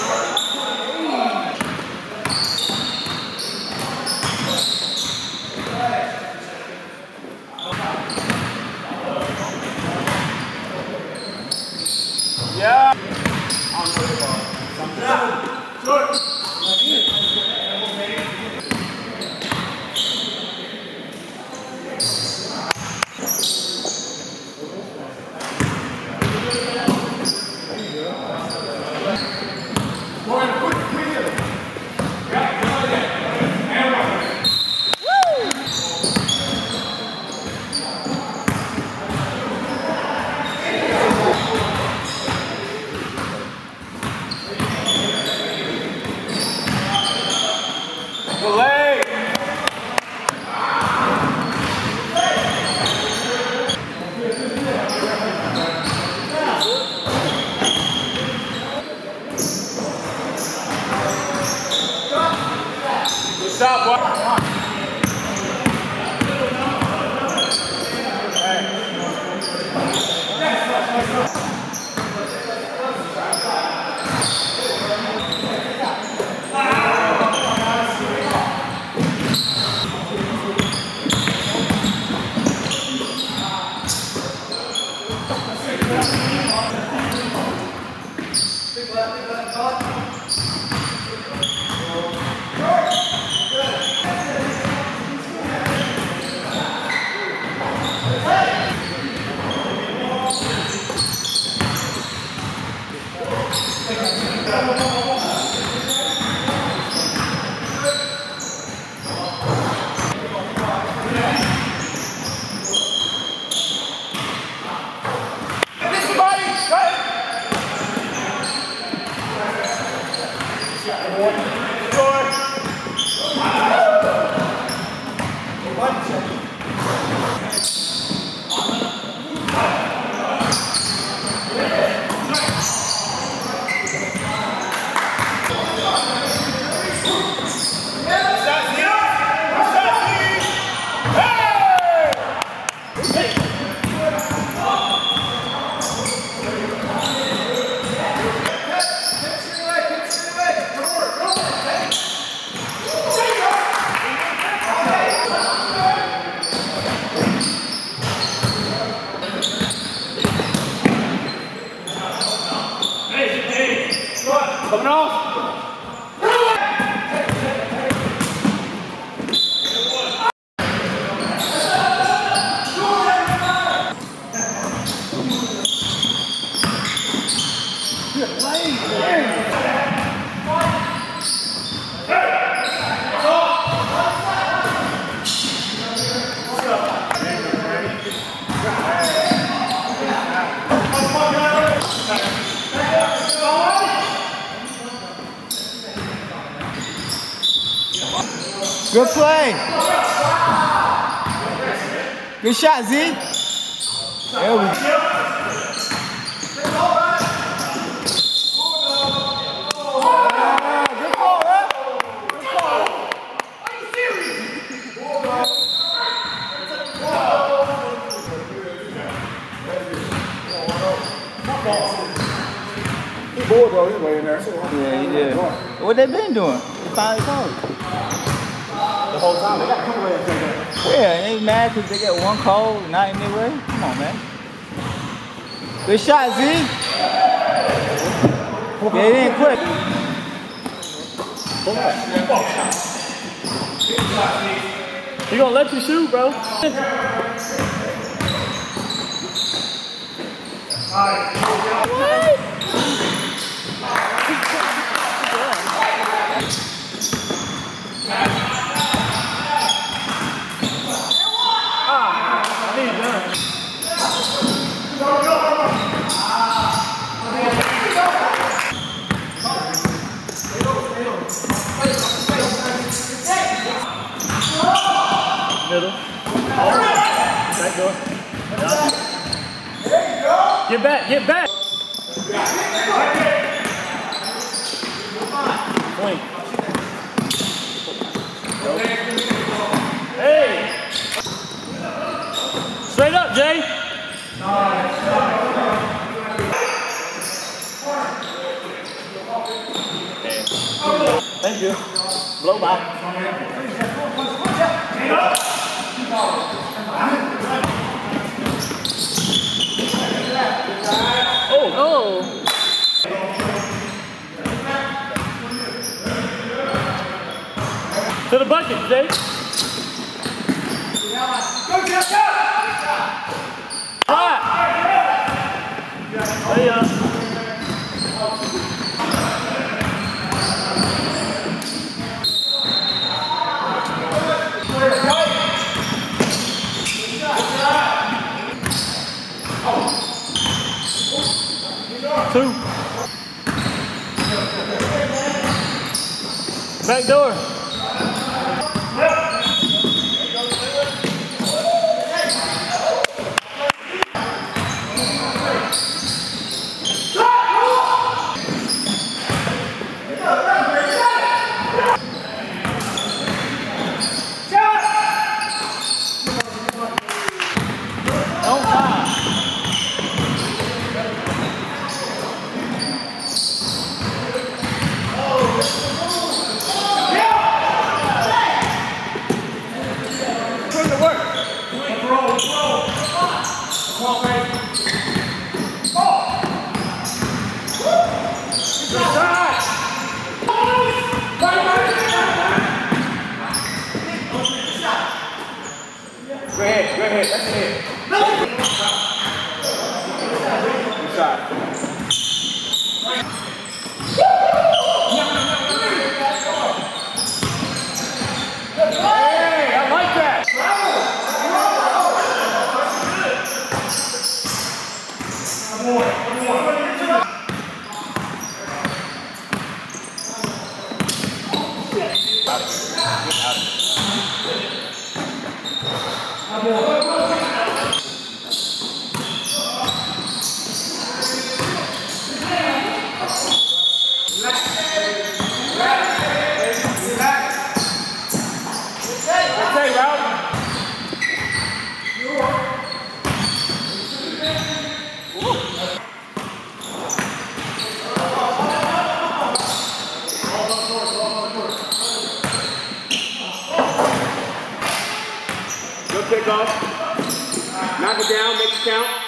Yeah. Stop, boy. Coming off. Good play. Good shot, Z. There we go. He bored though, he's way in there. Yeah, he did. What they been doing? They finally called. The whole time, they got a couple of things. Yeah, they mad because they got one call, not in their way. Come on, man. Good shot, Z. Yeah, they didn't quit. He gonna let you shoot, bro. What? Middle. Back door. Get back, get back. Point. Hey. Straight up, Jay. Thank you. Blow by. Oh. To the bucket, Jake. Right. There you go. Two. Back door. Go ahead, that's it. Good shot. Hey, I like that. Good kickoff. Knock it down, make it count.